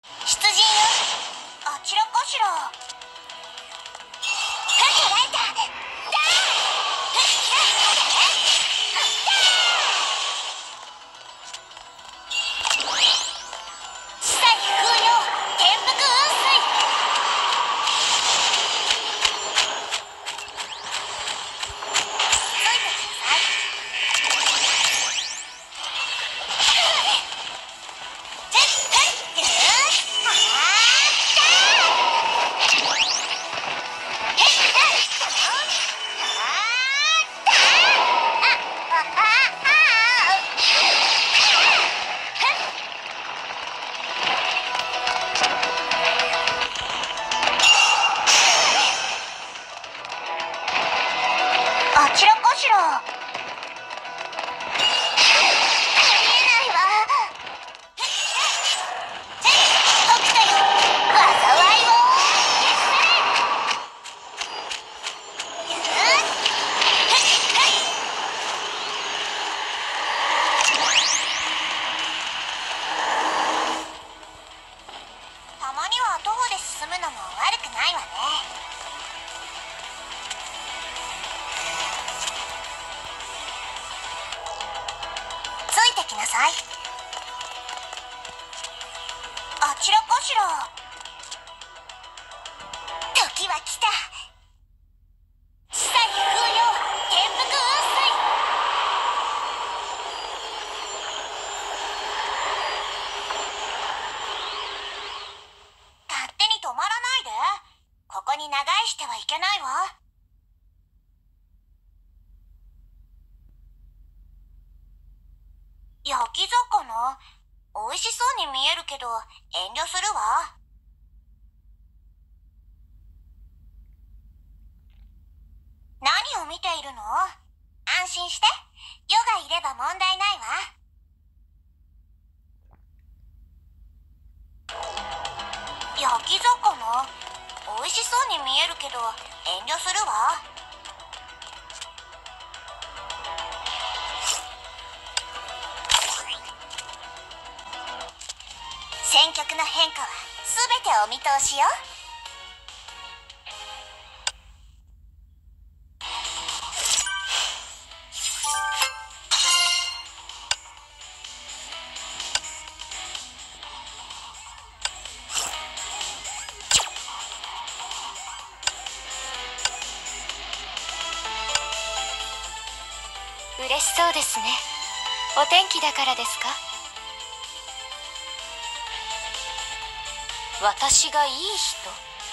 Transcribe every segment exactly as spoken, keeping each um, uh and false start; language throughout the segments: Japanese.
出陣よ。あちらかしら。捕らえた。だ司祭風よ。転覆雲水。ついてください。あちらかしら。ありえないわ。解くたよ。災いを。たまには徒歩で進むのも悪くないわね。ついてきなさい。あちらかしら。時は来た。司祭風よ。転覆雲水。勝手に止まらないで。ここに長居してはいけないわ。焼き魚、美味しそうに見えるけど遠慮するわ。何を見ているの？安心して。余がいれば問題ないわ。焼き魚、美味しそうに見えるけど遠慮するわ。戦局の変化はすべてお見通しよ。 嬉しそうですね。お天気だからですか？私がいい人？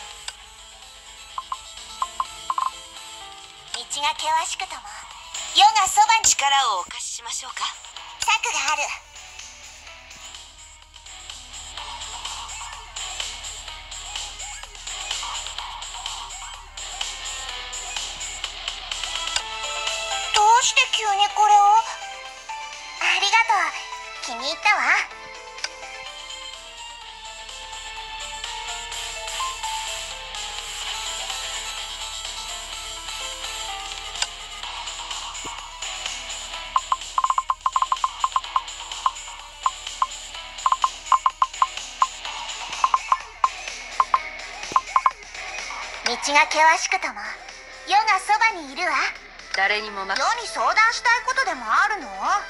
道が険しくとも世がそばに。 力をお貸ししましょうか？ 策がある。どうして急にこれを？ありがとう。気に入ったわ。道が険しくとも世がそばにいるわ。 誰にも負け。 世に相談したいことでもあるの？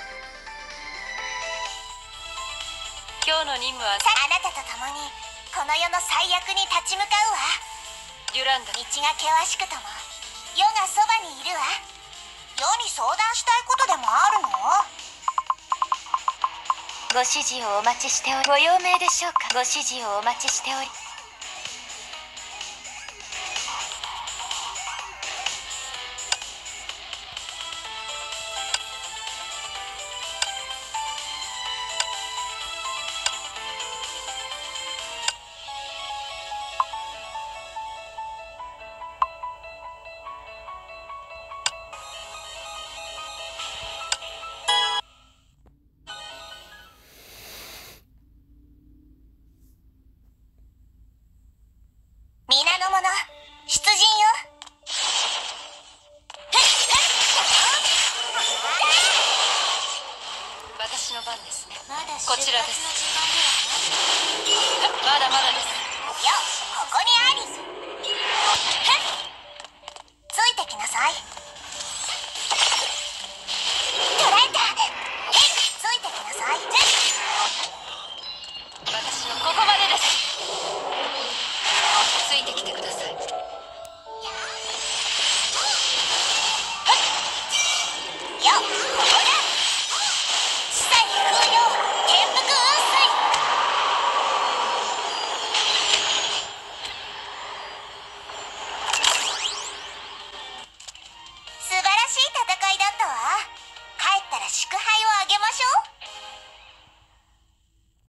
今日の任務はさあなたと共にこの世の最悪に立ち向かうわ。 デュランダ。 道が険しくとも世がそばにいるわ。世に相談したいことでもあるの？ ご指示をお待ちしており。ご用命でしょうか？ご指示をお待ちしており。